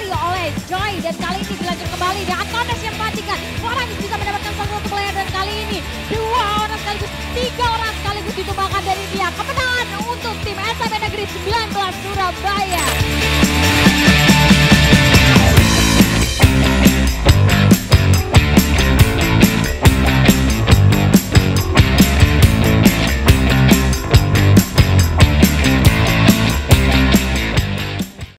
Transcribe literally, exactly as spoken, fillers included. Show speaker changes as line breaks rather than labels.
oleh Joy. Dan kali ini dilanjut kembali dengan kontes yang mematikan. Orang bisa mendapatkan satu player dan kali ini dua orang sekaligus, tiga orang sekaligus ditumbangkan dari dia. Kemenangan untuk tim S M K Negeri sembilan belas Surabaya.